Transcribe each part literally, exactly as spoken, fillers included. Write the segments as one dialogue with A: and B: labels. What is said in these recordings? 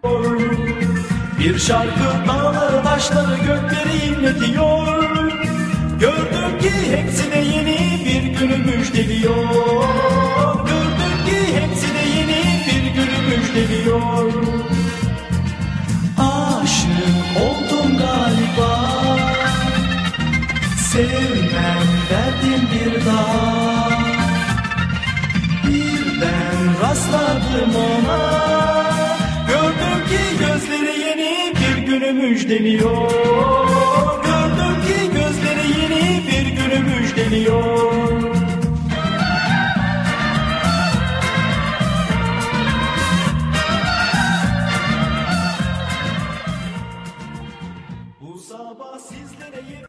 A: Bir şarkı dağları taşları gökleri inletiyor. Gördüm ki hepsine yeni bir günü müjdeliyor. Gördüm ki hepsine yeni bir günü müjdeliyor. Aşık oldum galiba, sevmem derdim bir daha. Birden rastladım ona, gördüm ki gözleri yeni bir günü müjdeliyor. Gördüm ki gözleri yeni bir günü müjdeliyor. Bu sabah sizlere yeni...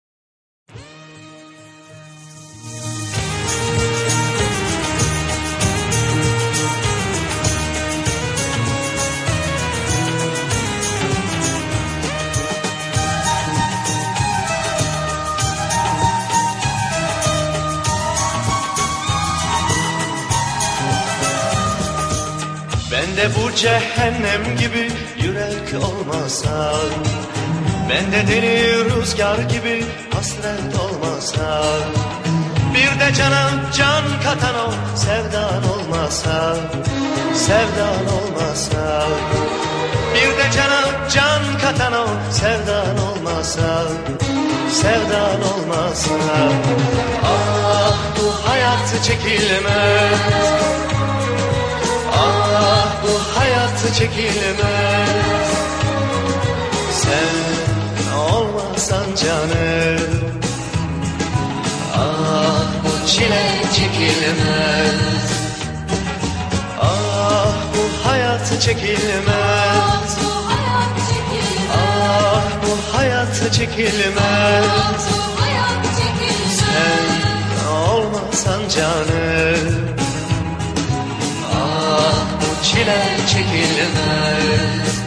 B: Bende bu cehennem gibi yürek olmasa, bende deli rüzgar gibi hasret olmasa, bir de cana can katan o sevdan olmasa, sevdan olmasa, bir de cana can katan o sevdan olmasa, sevdan olmasa. Ah bu hayat çekilmez, ah bu hayat çekilmez, sen olmasan canım. Ah bu çile çekilmez, ah bu hayat çekilmez, ah bu hayat çekilmez, sen olmasan canım. Çile çekilmez.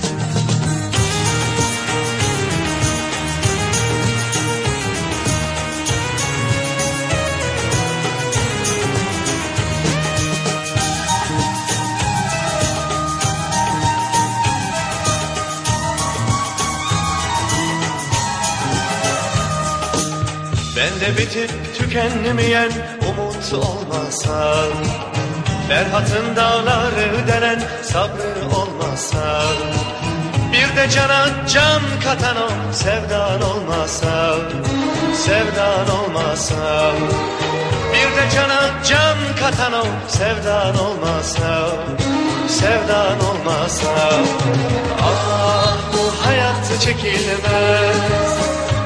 B: Bende bitip tükenmeyen umut olmasa, Ferhat'ın dağları delen sabrı olmasa, bir de cana can katan o sevdan olmasa, sevdan olmasa, bir de cana can katan o sevdan olmasa, sevdan olmasa. Ah bu hayat çekilmez,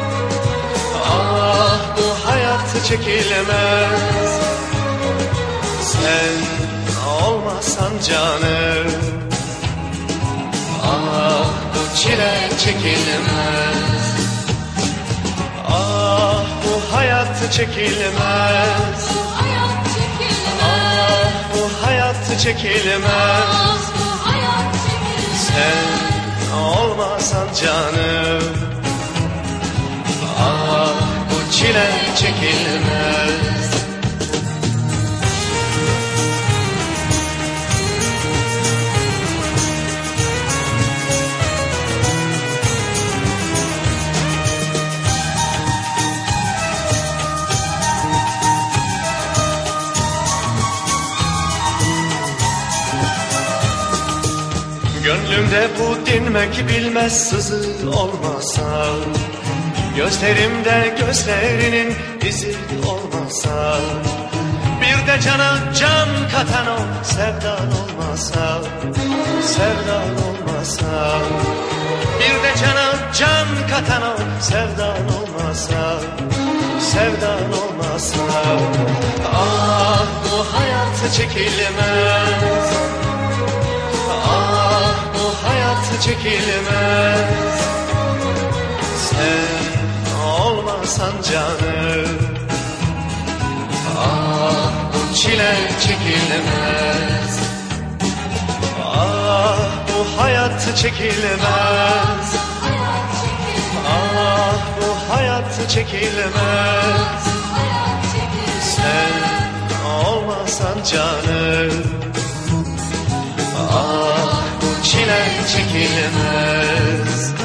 B: ah bu hayat çekilmez, sen olmasan canım. Ah bu çile çekilmez, ah bu hayat çekilmez, ah bu hayat çekilmez, sen olmasan canım. Ah bu çile çekilmez. Gönlümde bu dinmek bilmez sızı olmasa, gözlerimde gözlerinin izi olmasa, bir de cana can katan o sevdan olmasa, sevdan olmasa, bir de cana can katan o sevdan olmasa, sevdan olmasa. Ah bu hayat çekilmez, ah bu hayat çekilmez, sen olmasan canım. Ah bu çile çekilmez, ah bu hayat çekilmez, ah bu hayat çekilmez, sen olmasan canım. Ah bu çile çile çekilmez.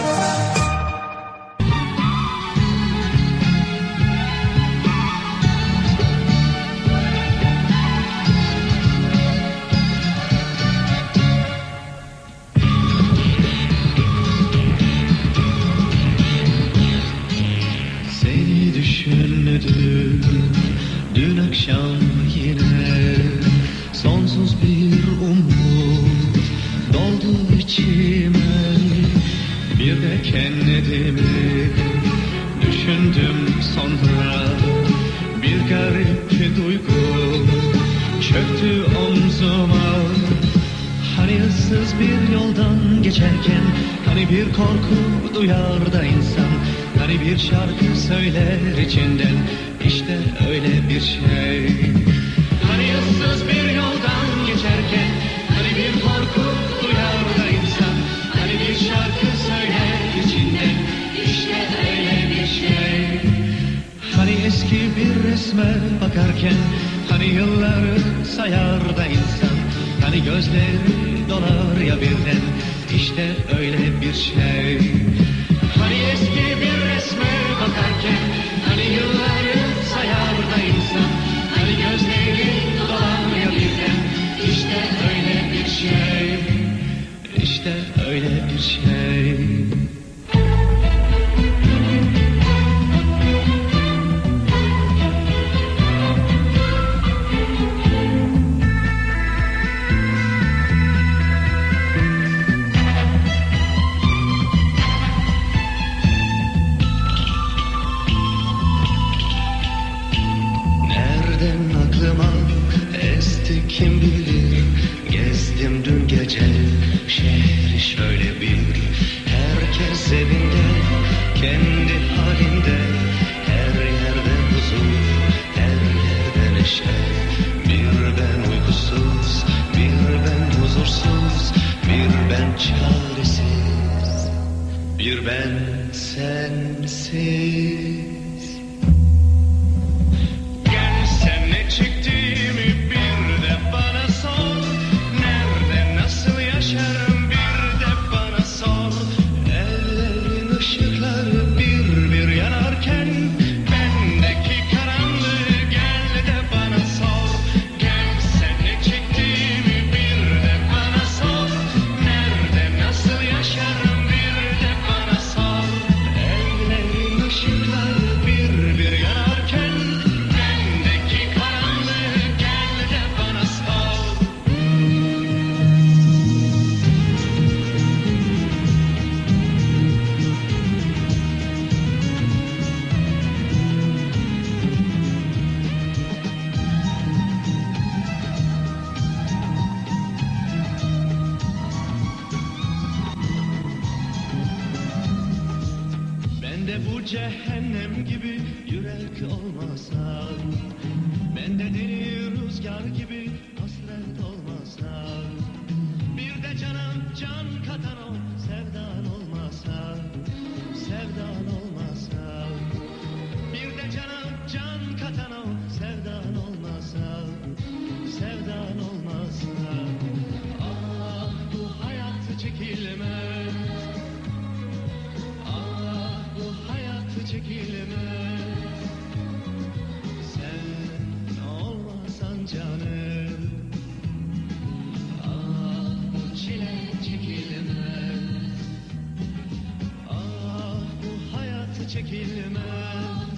A: Seni düşündüm dün akşam yine, sonsuz bir umut doldu içime. Bir de kendimi düşündüm sonra, bir garip duygu çöktü omzuma. Hani ıssız bir yoldan geçerken, hani bir korku duyar da insan, hani bir şarkı söyler içinden, işte öyle bir şey. Hani ıssız bir yoldan geçerken, hani bir korku duyar da insan, hani bir şarkı söyler içinden, işte öyle bir şey. Hani eski bir resme bakarken, hani yılları sayar da insan, hani gözleri dolar ya birden, işte öyle bir şey. Hani eski bir resme bakarken, hani yılları sayar da insan, hani gözleri dolar ya birden, işte öyle bir şey. İşte öyle bir şey. Esti kim bilir, gezdim dün gece şehri şöyle bir. Herkes evinde, kendi halinde, her yerde huzur, her yerde neşe. Bir ben uykusuz, bir ben huzursuz, bir ben çaresiz, bir ben sensiz. Bu cehennem gibi yürek olmasa, bende deli rüzgar gibi hasret olmasa, bir de cana can katan o sevdan olmasa, sevdan olmasa, bir de cana can katan o sevdan olmasa, sevdan olmasa. Ah bu hayat çekilmez, çekilmez. Sen olmasan canım, ah bu çile çekilmez. Ah bu hayat çekilmez.